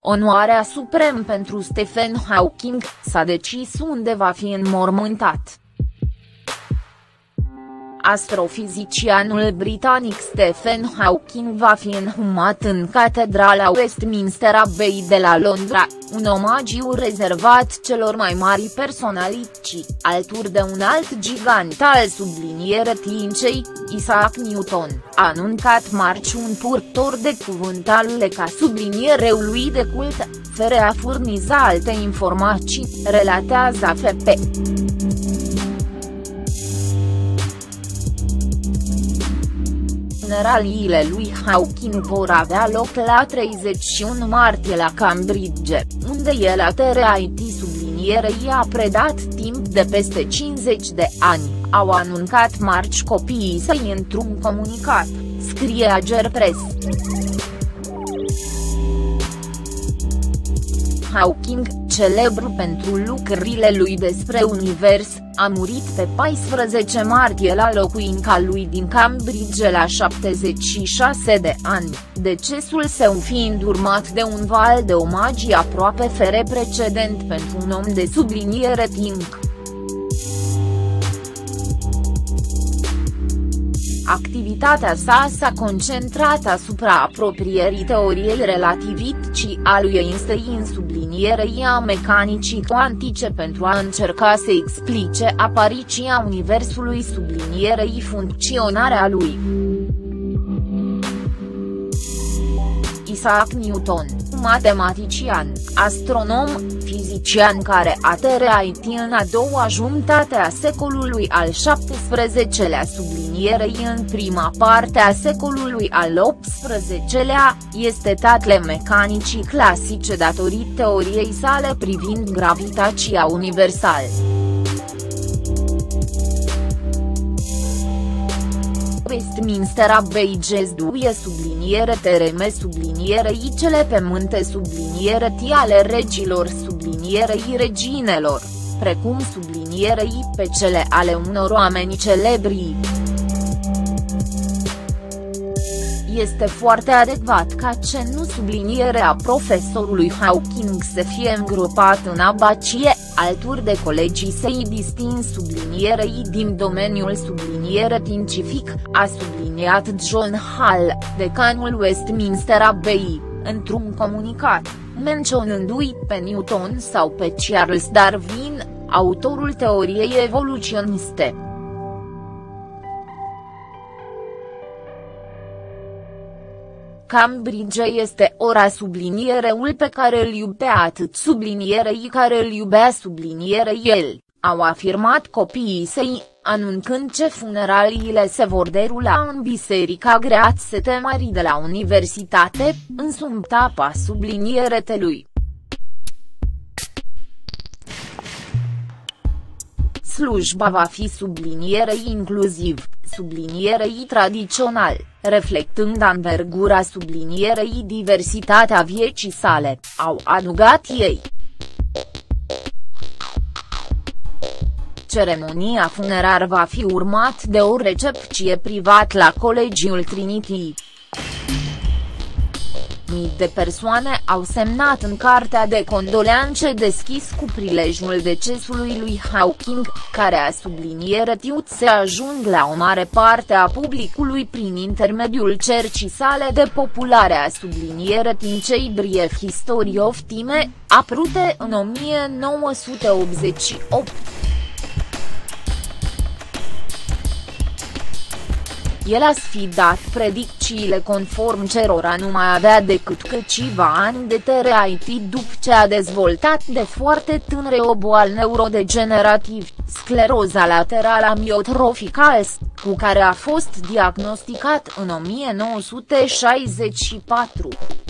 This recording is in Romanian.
Onoarea supremă pentru Stephen Hawking, s-a decis unde va fi înmormântat. Astrofizicianul britanic Stephen Hawking va fi înhumat în Catedrala Westminster Abbey de la Londra, un omagiu rezervat celor mai mari personalități, alături de un alt gigant al sublinierii, Isaac Newton, a anuncat marți un purtător de cuvânt al ca subliniereului de cult, fără a furniza alte informații, relatează AFP. Funeraliile lui Hawking vor avea loc la 31 martie la Cambridge, unde el subliniere a predat timp de peste 50 de ani, au anuncat marți copiii săi într-un comunicat, scrie Ager Press. Hawking, celebru pentru lucrările lui despre univers, a murit pe 14 martie la locuința lui din Cambridge la 76 de ani, decesul său fiind urmat de un val de omagii aproape fără precedent pentru un om de subliniere timp. Activitatea sa s-a concentrat asupra apropierii teoriei relativității a lui Einstein sublinierei a mecanicii cuantice pentru a încerca să explice apariția universului sublinierei funcționarea lui. Isaac Newton, matematician, astronom, fizician care a trăit în a doua jumătate a secolului al XVII-lea sublinierei în prima parte a secolului al XVIII-lea, este tatăl mecanicii clasice datorită teoriei sale privind gravitația universală. Westminster Abbey găzduie subliniere tereme sublinierei cele pământe subliniere ale regilor sublinierei reginelor, precum sublinierei pe cele ale unor oameni celebri. Este foarte adecvat ca nu sublinierea profesorului Hawking să fie îngropat în abacie, alături de colegii săi distinși sublinierei din domeniul subliniere științific, a subliniat John Hall, decanul Westminster Abbey, într-un comunicat, menționându-i pe Newton sau pe Charles Darwin, autorul teoriei evoluționiste. Cambridge este ora subliniereul pe care îl iubea atât sublinierei care îl iubea sublinierei el, au afirmat copiii săi, anunțând ce funeraliile se vor derula în Biserica Great St. Mary de la Universitate, în Sumptapa sublinierelui. Slujba va fi sublinierei inclusiv, sublinierei tradițional, reflectând anvergura sublinierei diversitatea vieții sale, au adăugat ei. Ceremonia funerară va fi urmat de o recepție privată la Colegiul Trinity. Mii de persoane au semnat în cartea de condoleanțe deschis cu prilejul decesului lui Hawking, care a subliniere să ajung la o mare parte a publicului prin intermediul cercii sale de populare a sublinierii cei Brief History of Time, apărute în 1988. El a sfidat predicțiile conform cerora nu mai avea decât câțiva ani de trăit după ce a dezvoltat de foarte tânăr o boală neurodegenerativă, scleroza laterală amiotrofică, cu care a fost diagnosticat în 1964.